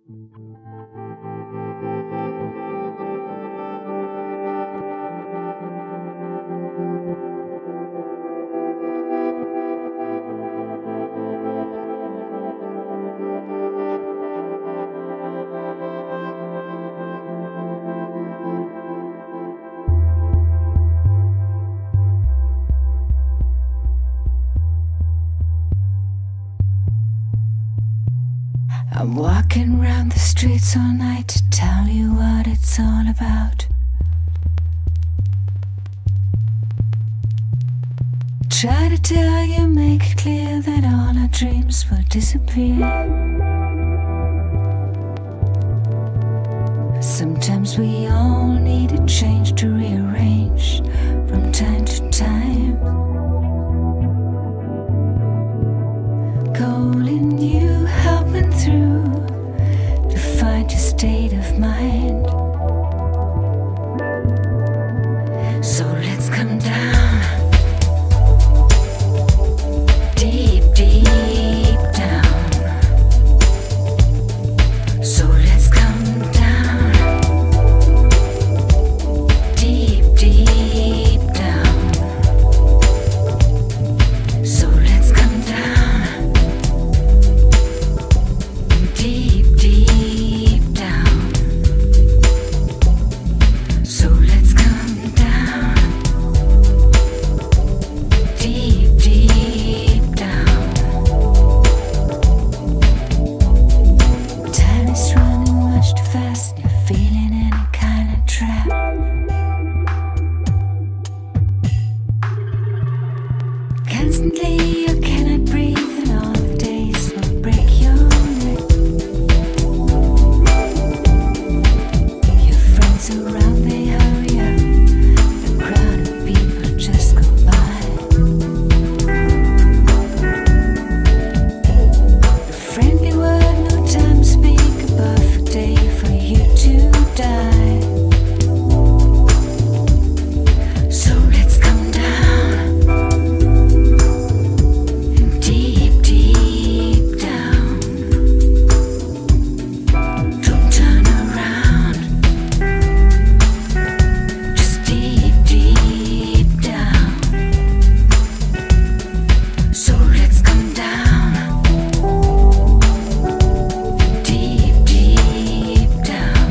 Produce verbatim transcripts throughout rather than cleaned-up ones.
I'm walking round the streets all night to tell you what it's all about. Try to tell you, make it clear that all our dreams will disappear. Sometimes we all need a change to rearrange from time to time. Calling you, helping through to find your state of mind. So let's come down, deep, deep down. So let's come down, deep, deep down. So let's come down, deep, deep down. So let's come down, deep, deep down. Time is running much too fast, and you're feeling any kind of trap. Constantly you cannot breathe, and all the days will break your neck. Your friends around, they hurry up, the crowd of people just go by. A friendly word, no time to speak, a perfect day for you to die. So let's come down, deep, deep down. Don't turn around, just deep, deep down. So let's come down, deep, deep down,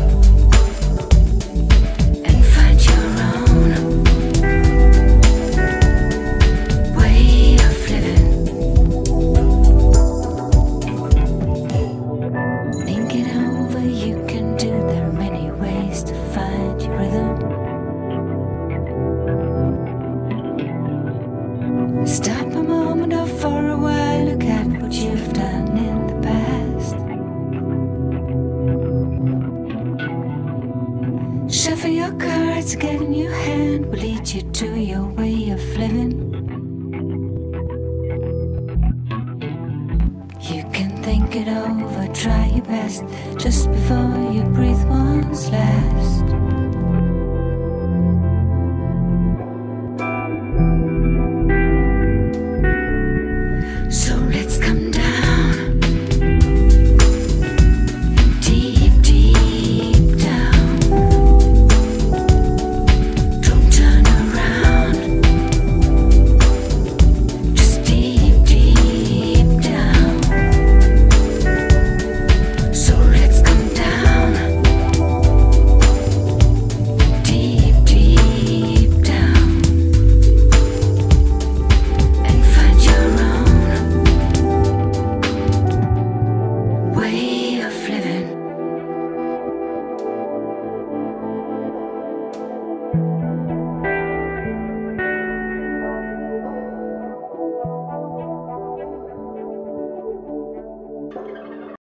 and find your own way of living. Think it over, you can do. There are many ways to find your rhythm. Stop a moment or for a while, look at what you've done in the past. Shuffle your cards, get a new hand will lead you to your way of living. You can think it over, try your best just before you breathe once last.